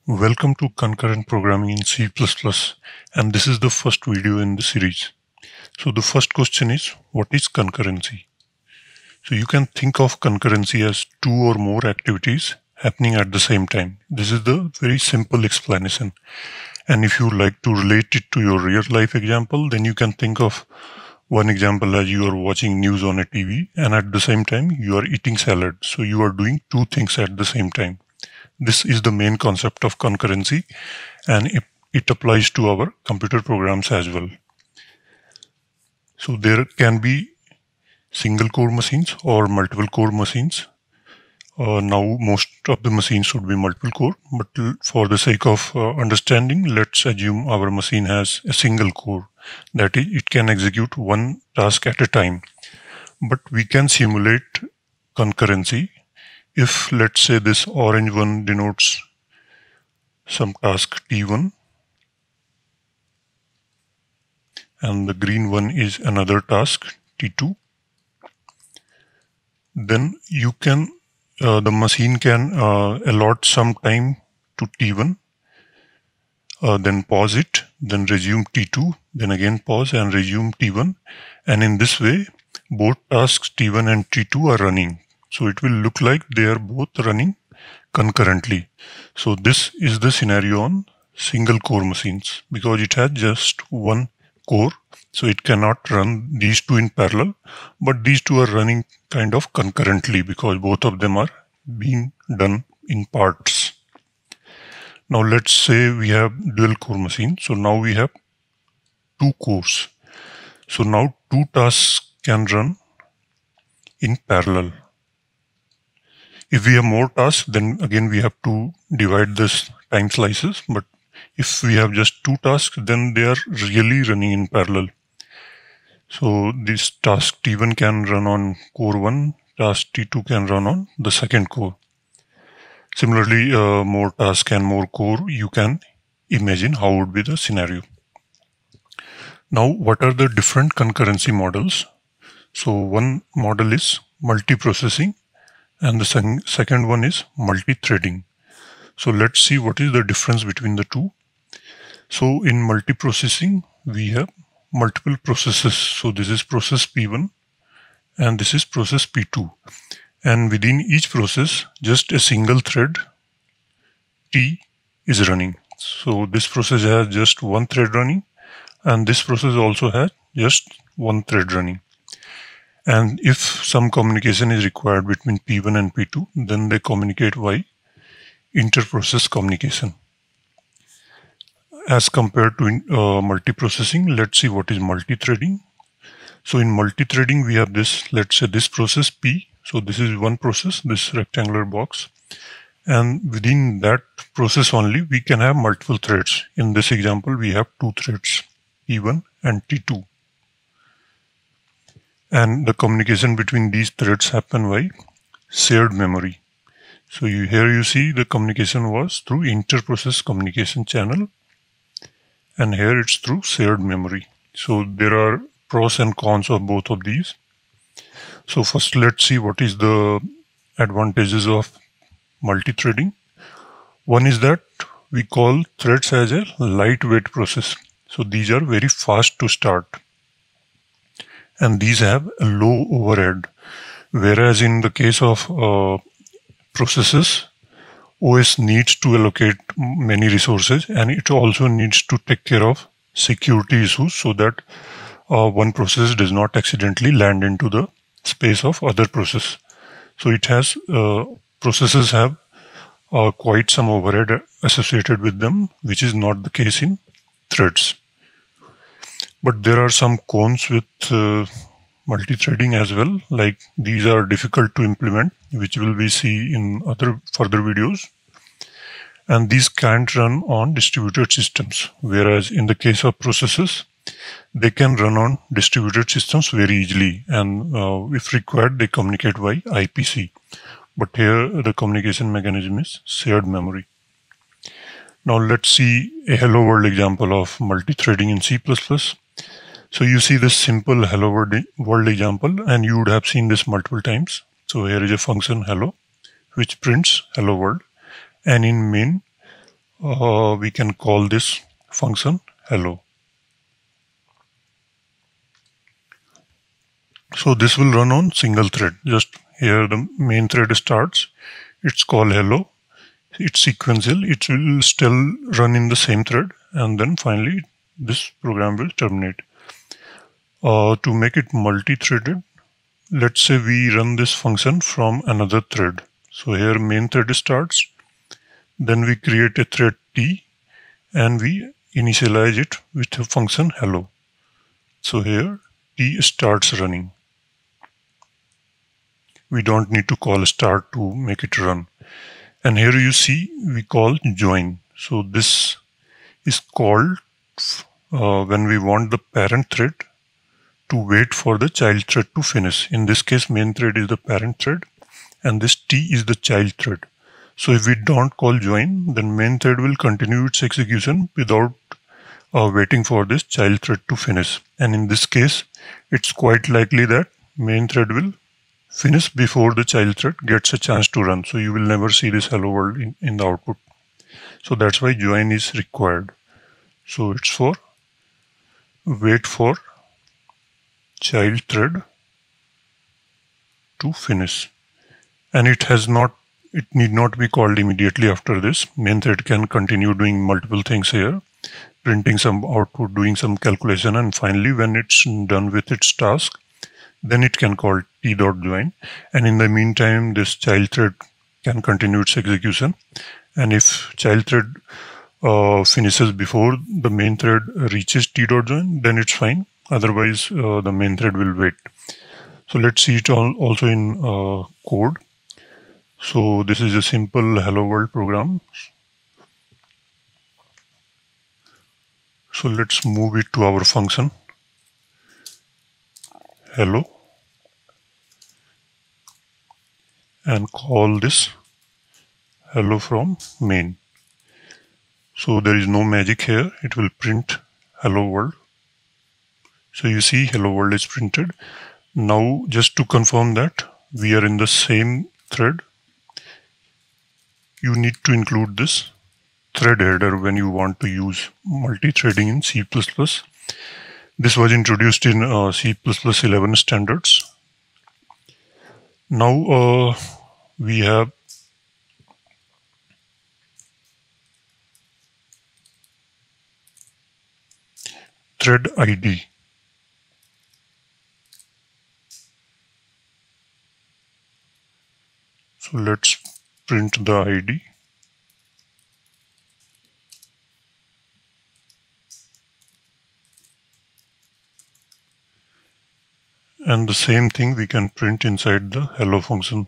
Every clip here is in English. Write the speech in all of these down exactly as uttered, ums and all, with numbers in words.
Welcome to Concurrent Programming in C plus plus, and this is the first video in the series. So the first question is, what is concurrency? So you can think of concurrency as two or more activities happening at the same time. This is the very simple explanation. And if you like to relate it to your real life example, then you can think of one example as you are watching news on a T V and at the same time you are eating salad. So you are doing two things at the same time. This is the main concept of concurrency, and it, it applies to our computer programs as well. So there can be single core machines or multiple core machines. Uh, now most of the machines should be multiple core, but for the sake of uh, understanding, let's assume our machine has a single core. That is, it can execute one task at a time. But we can simulate concurrency if, let's say, this orange one denotes some task T one and the green one is another task T two, then you can, uh, the machine can uh, allot some time to T one, uh, then pause it, then resume T two, then again pause and resume T one. And in this way, both tasks T one and T two are running. So it will look like they are both running concurrently. So this is the scenario on single core machines because it has just one core. So it cannot run these two in parallel, but these two are running kind of concurrently because both of them are being done in parts. Now let's say we have dual core machine. So now we have two cores. So now two tasks can run in parallel. If we have more tasks, then again we have to divide this time slices. But if we have just two tasks, then they are really running in parallel. So this task T one can run on core one, task T two can run on the second core. Similarly, uh, more tasks and more core, you can imagine how would be the scenario. Now, what are the different concurrency models? So one model is multiprocessing, and the sec second one is multithreading. So let's see what is the difference between the two. So in multiprocessing, we have multiple processes. So this is process P one and this is process P two. And within each process, just a single thread T is running. So this process has just one thread running, and this process also has just one thread running. And if some communication is required between P one and P two, then they communicate via inter-process communication. As compared to uh, multiprocessing, let's see what is multithreading. So in multithreading, we have this, let's say this process P. So this is one process, this rectangular box. And within that process only, we can have multiple threads. In this example, we have two threads, T one and T two. And the communication between these threads happen by shared memory. So you, here you see the communication was through inter-process communication channel, and here it's through shared memory. So there are pros and cons of both of these. So first, let's see what is the advantages of multithreading. One is that we call threads as a lightweight process. So these are very fast to start, and these have a low overhead. Whereas in the case of uh, processes, O S needs to allocate many resources, and it also needs to take care of security issues so that uh, one process does not accidentally land into the space of other process. So it has, uh, processes have uh, quite some overhead associated with them, which is not the case in threads. But there are some cons with uh, multithreading as well, like these are difficult to implement, which will be see in other further videos. And these can't run on distributed systems, whereas in the case of processes, they can run on distributed systems very easily. And uh, if required, they communicate by I P C. But here the communication mechanism is shared memory. Now let's see a Helloworld example of multithreading in C plus plus. So you see this simple Helloworld world example, and you would have seen this multiple times. So here is a function hello, which prints hello world. And in main, uh, we can call this function hello. So this will run on single thread. Just here the main thread starts, it's called hello, it's sequential, it will still run in the same thread, and then finally this program will terminate. Uh, to make it multi-threaded, let's say we run this function from another thread. So here main thread starts, then we create a thread T and we initialize it with the function hello. So here T starts running. We don't need to call start to make it run. And here you see we call join. So this is called uh, when we want the parent thread to wait for the child thread to finish. In this case, main thread is the parent thread and this T is the child thread. So if we don't call join, then main thread will continue its execution without uh, waiting for this child thread to finish. And in this case, it's quite likely that main thread will finish before the child thread gets a chance to run. So you will never see this hello world in, in the output. So that's why join is required. So it's for wait for child thread to finish. And it has not, it need not be called immediately after this. Main thread can continue doing multiple things here, printing some output, doing some calculation, and finally when it's done with its task, then it can call t.join, and in the meantime this child thread can continue its execution, and if child thread uh, finishes before the main thread reaches t.join, then it's fine, otherwise uh, the main thread will wait. So let's see it all also in uh, code. So this is a simple hello world program. So let's move it to our function hello and call this hello from main. So there is no magic here, it will print hello world. So you see hello world is printed. Now just to confirm that we are in the same thread, you need to include this thread header when you want to use multi-threading in C plus plus. This was introduced in uh, C plus plus eleven standards. Now uh, we have thread I D. So let's print the I D. And the same thing we can print inside the hello function.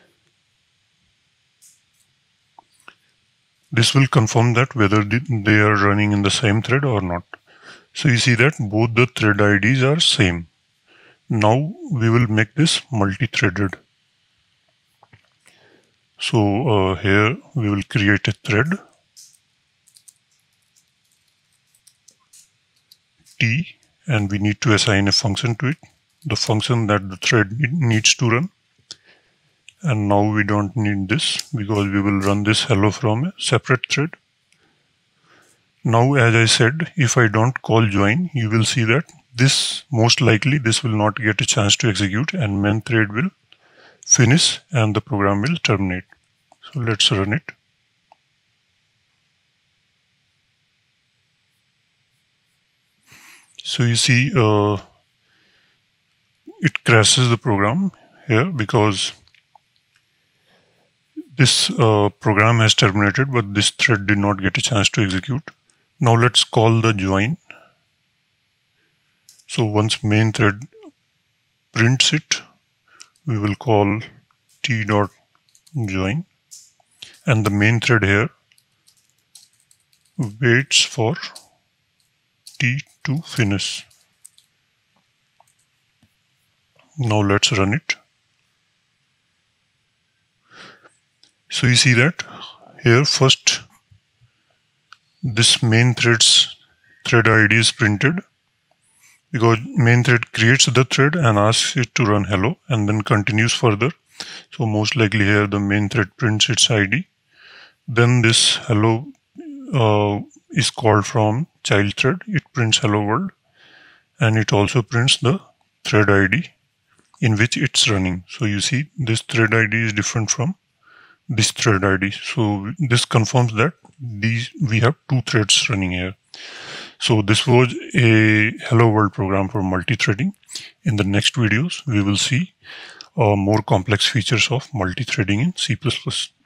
This will confirm that whether they are running in the same thread or not. So you see that both the thread I Ds are same. Now we will make this multi-threaded. So uh, here we will create a thread T, and we need to assign a function to it, the function that the thread needs to run. And now we don't need this because we will run this hello from a separate thread. Now, as I said, if I don't call join, you will see that this most likely this will not get a chance to execute and main thread will finish and the program will terminate. So let's run it. So you see uh, it crashes the program here because this uh, program has terminated, but this thread did not get a chance to execute. Now let's call the join. So once main thread prints it, we will call t.join, and the main thread here waits for t to finish. Now let's run it. So you see that here first this main thread's thread I D is printed because main thread creates the thread and asks it to run hello and then continues further. So most likely here the main thread prints its I D. Then this hello uh, is called from child thread. It prints hello world, and it also prints the thread I D in which it's running. So you see this thread I D is different from this thread I D. So this confirms that these we have two threads running here. So this was a hello world program for multi-threading. In the next videos, we will see uh, more complex features of multi-threading in C plus plus.